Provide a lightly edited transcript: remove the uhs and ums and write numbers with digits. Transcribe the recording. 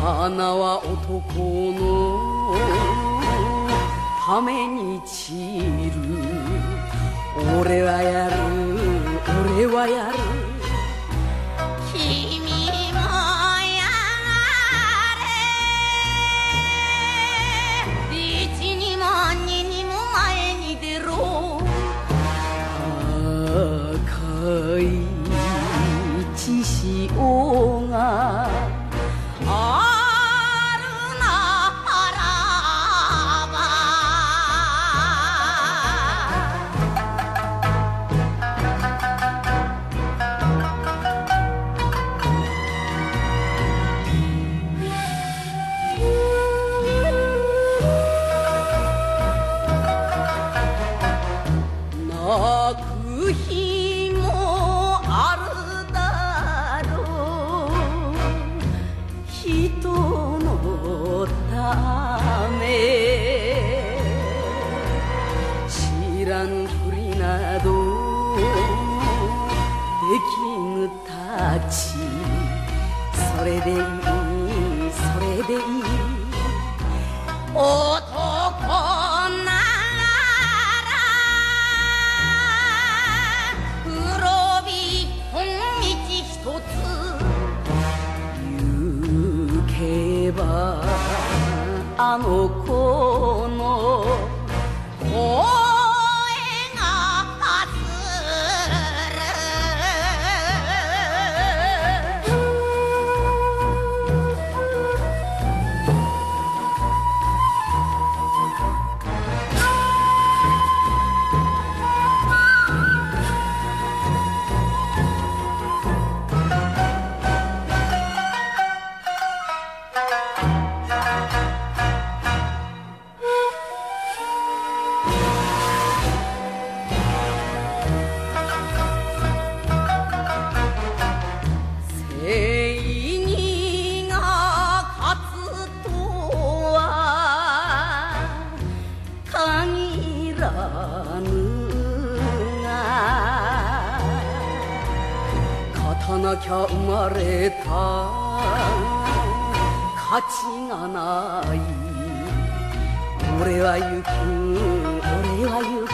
花は男のために散る。俺はやる、俺はやる。 君もやれ。一にも二にも前に出ろ。 赤い血潮があるならば。 泣く日もあるだろう、人のため。知らぬふりなどできぬたち。それでいい、それでいい。 男なら黒び本道一行けばあの子のつ声がす正義が勝つとは限らぬが、勝たなきゃ生まれた価値がない。俺は行く、俺は行く。